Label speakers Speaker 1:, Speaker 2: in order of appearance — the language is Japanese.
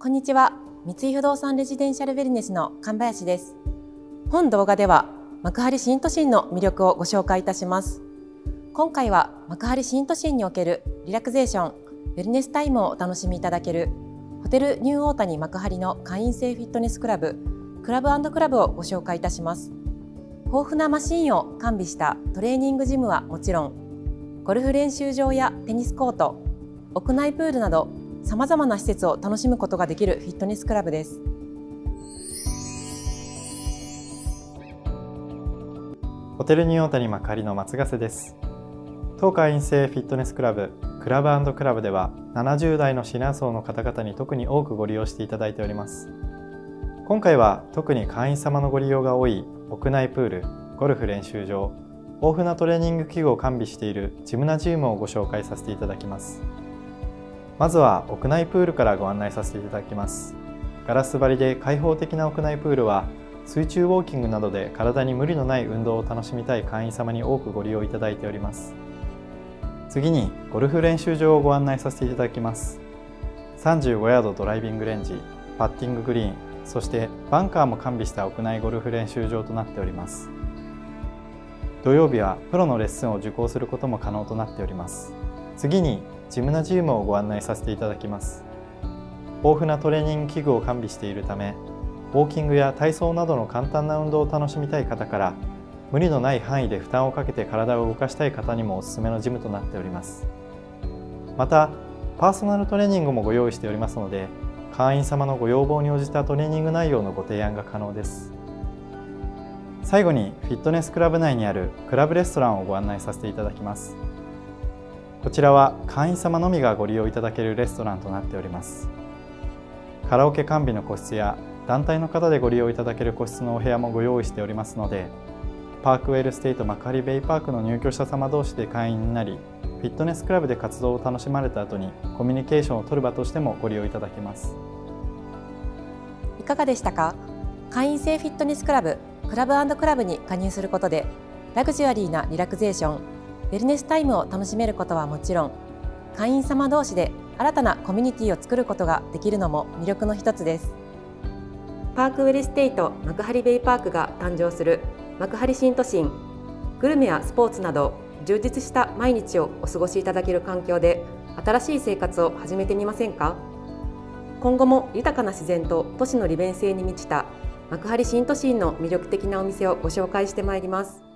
Speaker 1: こんにちは。三井不動産レジデンシャルウェルネスの神林です。本動画では幕張新都心の魅力をご紹介いたします。今回は幕張新都心におけるリラクゼーション、ウェルネスタイムをお楽しみいただけるホテルニューオータニ幕張の会員制フィットネスクラブ、クラブ&クラブをご紹介いたします。豊富なマシンを完備したトレーニングジムはもちろん、ゴルフ練習場やテニスコート、屋内プールなどさまざまな施設を楽しむことができるフィットネスクラブです。
Speaker 2: ホテルニューオータニ幕張の松ヶ瀬です。当会員制フィットネスクラブ、クラブ&クラブでは70代のシニア層の方々に特に多くご利用していただいております。今回は特に会員様のご利用が多い屋内プール、ゴルフ練習場、豊富なトレーニング器具を完備しているジムナジウムをご紹介させていただきます。まずは屋内プールからご案内させていただきます。ガラス張りで開放的な屋内プールは水中ウォーキングなどで体に無理のない運動を楽しみたい会員様に多くご利用いただいております。次にゴルフ練習場をご案内させていただきます。35ヤードドライビングレンジ、パッティンググリーン、そしてバンカーも完備した屋内ゴルフ練習場となっております。土曜日はプロのレッスンを受講することも可能となっております。次にジムナジウムをご案内させていただきます。豊富なトレーニング器具を完備しているため、ウォーキングや体操などの簡単な運動を楽しみたい方から、無理のない範囲で負担をかけて体を動かしたい方にもおすすめのジムとなっております。また、パーソナルトレーニングもご用意しておりますので、会員様のご要望に応じたトレーニング内容のご提案が可能です。最後にフィットネスクラブ内にあるクラブレストランをご案内させていただきます。こちらは会員様のみがご利用いただけるレストランとなっております。カラオケ完備の個室や団体の方でご利用いただける個室のお部屋もご用意しておりますので、パークウェルステイト幕張ベイパークの入居者様同士で会員になり、フィットネスクラブで活動を楽しまれた後にコミュニケーションを取る場としてもご利用いただけます。
Speaker 1: いかがでしたか？会員制フィットネスクラブ、クラブ&クラブに加入することで、ラグジュアリーなリラクゼーション、ウェルネスタイムを楽しめることはもちろん、会員様同士で新たなコミュニティを作ることができるのも魅力の一つです。パークウェルステイト幕張ベイパークが誕生する幕張新都心、グルメやスポーツなど充実した毎日をお過ごしいただける環境で新しい生活を始めてみませんか？今後も豊かな自然と都市の利便性に満ちた幕張新都心の魅力的なお店をご紹介してまいります。